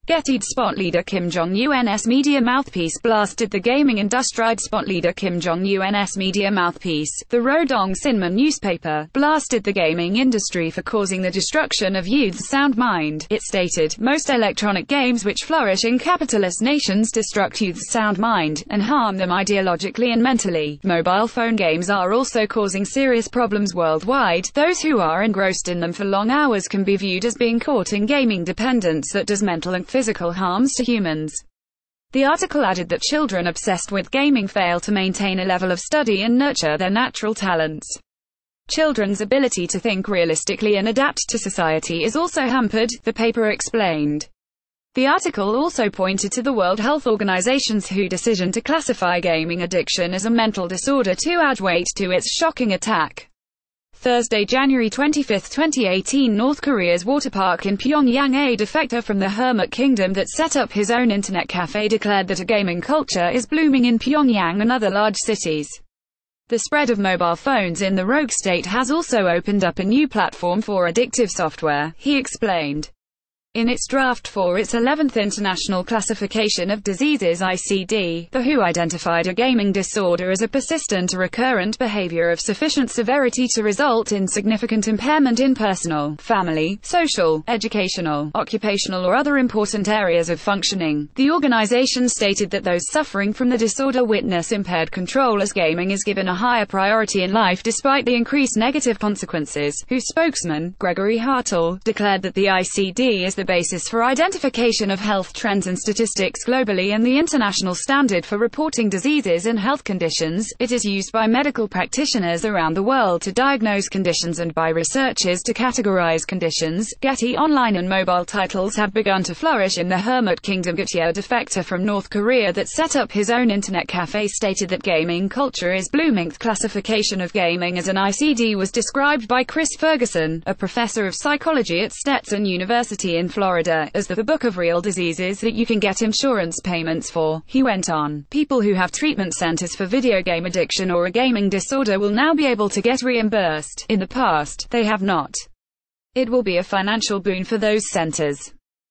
GettyDespot leader Kim Jong-un's media mouthpiece blasted the gaming industryDespot leader Kim Jong-un's media mouthpiece, the Rodong Sinmun newspaper, blasted the gaming industry for causing the destruction of youth's sound mind. It stated, "Most electronic games which flourish in capitalist nations destruct youth's sound mind, and harm them ideologically and mentally. Mobile phone games are also causing serious problems worldwide. Those who are engrossed in them for long hours can be viewed as being caught in gaming dependence that does mental and physical harms to humans." The article added that children obsessed with gaming fail to maintain a level of study and nurture their natural talents. Children's ability to think realistically and adapt to society is also hampered, the paper explained. The article also pointed to the World Health Organization's WHO decision to classify gaming addiction as a mental disorder to add weight to its shocking attack. Thursday, January 25, 2018, North Korea's waterpark in Pyongyang A defector from the Hermit Kingdom that set up his own internet cafe declared that a gaming culture is blooming in Pyongyang and other large cities. The spread of mobile phones in the rogue state has also opened up a new platform for addictive software, he explained. In its draft for its 11th International Classification of Diseases (ICD), the WHO identified a gaming disorder as a persistent or recurrent behaviour of sufficient severity to result in significant impairment in personal, family, social, educational, occupational or other important areas of functioning. The organisation stated that those suffering from the disorder witness impaired control as gaming is given a higher priority in life despite the increased negative consequences. WHO spokesman, Gregory Hartle, declared that the ICD is the basis for identification of health trends and statistics globally and the international standard for reporting diseases and health conditions. It is used by medical practitioners around the world to diagnose conditions and by researchers to categorize conditions. Getty online and mobile titles have begun to flourish in the Hermit Kingdom. A defector from North Korea that set up his own internet cafe stated that gaming culture is blooming. The classification of gaming as an ICD was described by Chris Ferguson, a professor of psychology at Stetson University in Florida, as the book of real diseases that you can get insurance payments for. He went on, "People who have treatment centers for video game addiction or a gaming disorder will now be able to get reimbursed. In the past, they have not. It will be a financial boon for those centers."